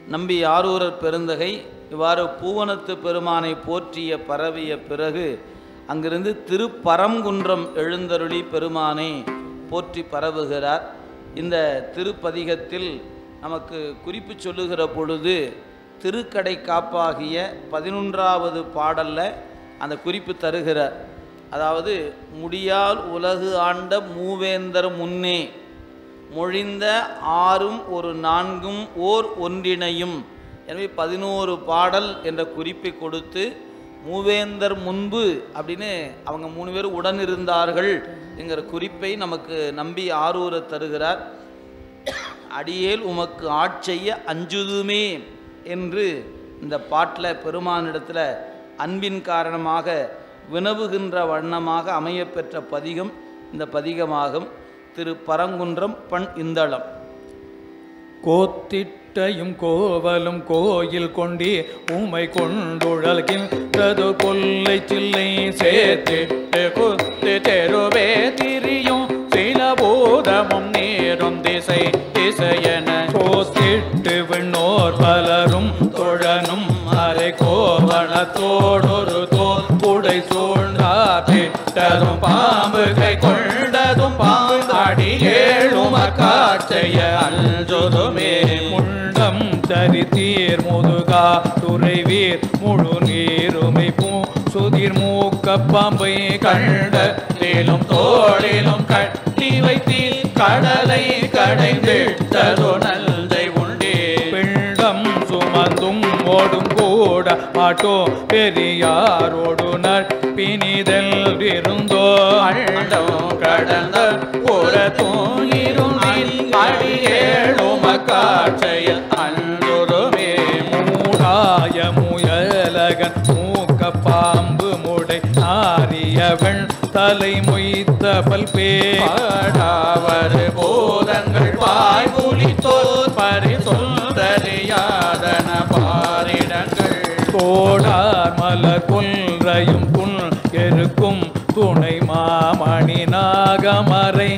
நம்பி ஆரூரர் பெருந்தகை இவ்வாறு பூவனத்து பெருமானை போற்றிய பரவிய பிறகு அங்கிருந்து திருப்பரங்குன்றம் எழுந்தருளி பெருமானை போற்றி பரவுகிறார். இந்த திருப்பதிகத்தில் நமக்கு குறிப்பு சொல்லுகிற பொழுது திருக்கடை காப்பாகிய 11வது பாடல்ல அந்த குறிப்பு தருகிறார். அதாவது முடியால் உலகு ஆண்ட மூவேந்தர் முன்னே மொழிந்த 6ம் ஒரு 4ம் ஓர் ஒன்றினையும். எனவே 11 பாடல் என்ற குறிப்பை கொடுத்து மூவேந்தர் முன்பு அப்படின்னு அவங்க 3 பேர் உடன் இருந்தார்கள் என்கிற குறிப்பை நமக்கு நம்பி ஆரூரர் தருகிறார். அடியேல் உமக்கு ஆட்செய்ய அஞ்சுதுமே என்று இந்த பாட்டில் பெருமானிடத்தில் அன்பின் காரணமாக வினவுகின்ற வண்ணமாக அமையப்பெற்ற பதிகம் இந்த பதிகமாகும். திரு பரங்குன்றம் பண் இந்தளம். கோத்திட்டையும் கோவலும் கோயில் கொண்டி உமை கொண்டுழல்கின்றது கொல்லை சில்லை சேர்த்திட்டு குத்து தெருவே திரியும் சில பூதமும் நேரும் திசை திசையென கோத்திட்டு விண்ணோர் பலரும் தொழனும் அரை கோவணத்தோடொரு தோல் புடை சூழ்ந்தாரும் பாம்பு கை கொண்டதும் பாடி ஏழும காட்சைய அல்ஜொதுமே முண்டம் தரித்தீர் முதுகா துறைவீர் முழு நீருமை பூ சுதிர் மூக்க பாம்பை கண்ட தேலும் தோளிலும் கட்டி வைத்தீர் கடலை கடைந்திட்டதோ நல்தை உண்டே பிண்டம் சுமந்தும் ஓடும் கூட மாட்டோ பெரியாரோடு நற்பினிதல் இருந்தோ அண்டம் கடந்த புறத்தும் இருந்தில் அடியேழும காட்சையில் அன்றுமே மூடாய முயலகன் மூக்க பாம்பு முடை ஆரியவன் தலை மொய்த்த பல்பேடாவர் போதங்கள் பாய் புலித்தோர் பரிசொல்தறியாதன பாரிடங்கள் கோடார் மலர் கொன்றையும் புல் எருக்கும் துணை மாமணி நாகமறை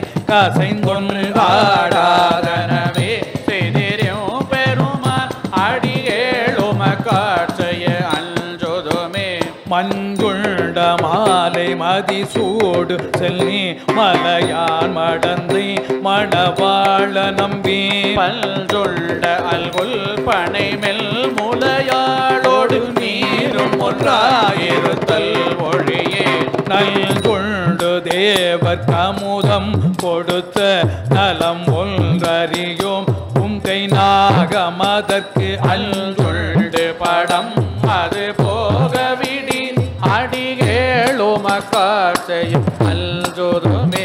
கசைந்தொன்றாடாதனவே செய்திரும் பெருமான் அடியேழும காட்சைய அல்ஜொதுமே மஞ்சுண்ட மாலை மதிசூடு செல்வி மலையான் மடந்தை மணவாழ நம்பி பல்ஜொண்ட அல்குல் பனை மெல் முலையாளோடு நீரும் ஒன்றாயிருத்தல் ஒழியே நல்கொண்டு தேவர் கமுதம் கொடுத்த நலம் ஒன்றறியோம் உங்கை நாகமதற்கு அல்கொண்டு படம் அது போகவிடி அடிகேளும காட்சையும் அல்ஜொதுமே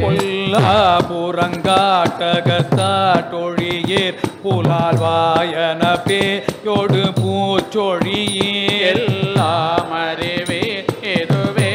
புறங்காட்டகத்தாட்டொழியேர் புலால் வாயன பேயோடு பூச்சொழியே எல்லாம் அறிவே எதுவே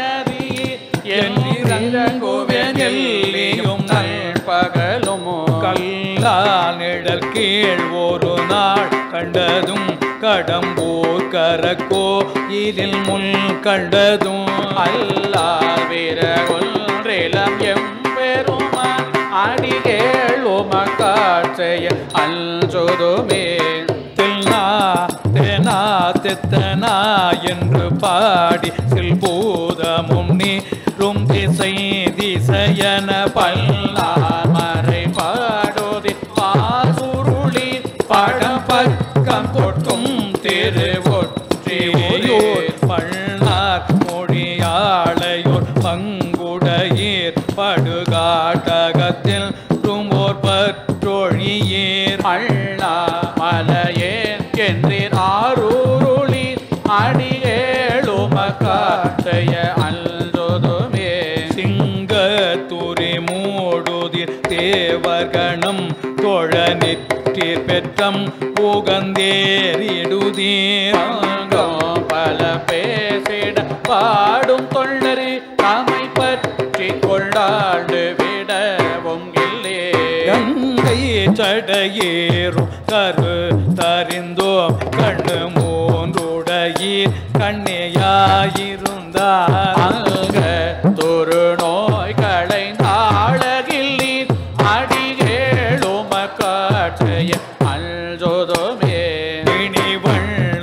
அறியேன் எல்லியும் நல்பகலும் கல்லா நிழல் கீழ் ஒரு நாள் கண்டதும் கடம்பூர் கரக்கோ இதில் முன் கண்டதும் அல்லா வீரகொன்றிலம் எம்பெருமான் அடிகேளும காட்சைய அல்ஜொதுமே தென்னா தெனா தெத்தனா என்று பாடி சில்பூதமும் நீரும் திசை திசையன பல்லார் மறை பாடோதி பாசுருளி படப்பக்கம் கொட்டும் திருவொற்றியோர் பள்ளார் மொழியாளையோர் பங்குடையீர் படுகாட்டகத்தில் தும்போர் பற்றொழியீர் அண்ணா மலையேர் என்றீர் ஆரூருளி அடியேழும காட்சைய அல்ஜொதுமே சிங்கத்துரி மூடுதிர் தேவர்கணம் தொழ நிற்றீர் பெற்றம் புகந்தேறிடுதீர் பல பேசிட பாடும் தொண்டரி தமை பற்றி கொண்டாடு விடவும் இல்லே கங்கை சடையேறும் கரு தறிந்தோம் கண்ணு மூன்றுடையீர் கண்ணியாயிருந்தார் அங்க தொரு நோய் களைந்தாழகில் நீர் அடிகேளும காட்சைய அல்ஜொதுமே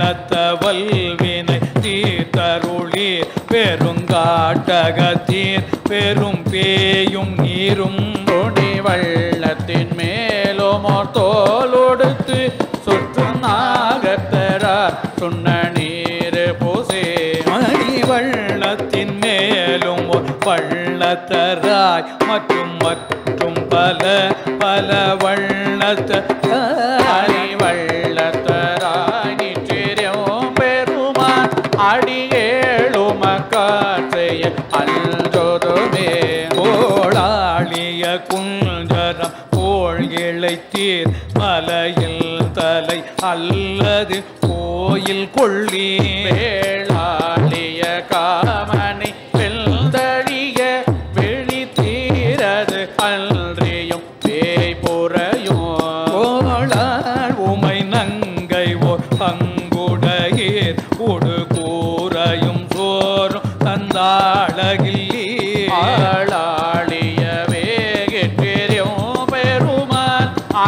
வல்வினை தீர்த்தருளீர் பெருங்காட்டகத்தீர் பெரும் பேயும் நீரும் கொடி வள்ளத்தின் மேலுமோர் தோலொடுத்து சுற்று நாகத்தரார் சொன்ன நீர் பூசே மணி வள்ளத்தின் மேலும் வள்ளத்தராய் மற்றும் பல பல வள்ளத்தராய் வள்ளத்தராய் நிச்சயம் பெருமான் அடியேழுமக்காற்றைய அல்ஜோதுமே கோளாளிய குஞ்சரம் கோள் இழைத்தீர் மலையில் தலை அல்லது கோயில் கொள்ளி வேளாளிய காமனை வெல்தழிய வெளி தீரது அன்றியும் பேய் பொறையும் கோளாள் உமை நங்கை ஓர் பங்குடையீர் உடு கூரையும் சோறும் தந்தாளகில்லி ஆளாளிய வேகிற்றியும் பெருமான்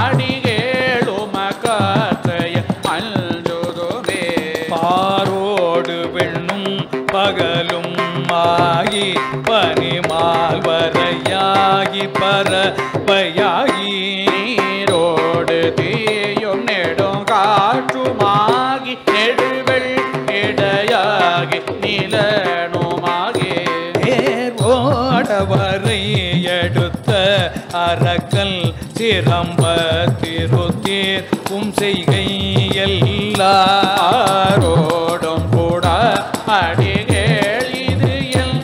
அடிகேளுமக்காற்றைய அல்ஜோதுமே பாரோடு பெண்ணும் பகலும் ஆகி பனிமால் வரையாகி பறவையாகி நீரோடு தீயும் நெடும் காற்றுமாகி நெடுவெள் இடையாகி நிலனுமாகி ஓடவரை எடுத்த அரக்கல் சிரம்ப திருத்தீர் செய்கை எல்லாரோடும் கூட அடிகேள் இது எல்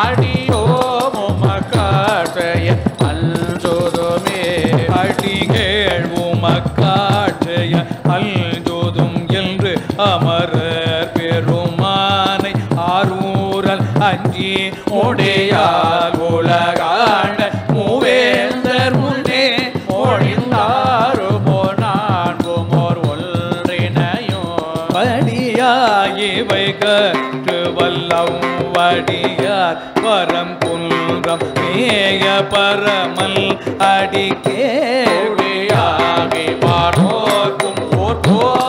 அடியோமுமக்காற்றைய அல்ஜோதுமே அடிகேள் உமக்காற்றைய அல்ஜோதும் என்று அமரர் பெருமானை ஆரூரல் அஞ்சி உடையால் உலகாண்ட மூவேந்தர் முன்னே ஒழிந்தாருமோ நான்குமோர் ஒன்றினையும் படியாயிவை கற்று வல்லம் வடியார் பரம் குன்றம் மேய பரமல் அடிக்கேடியாகி பாரோர்க்கும் போற்றோ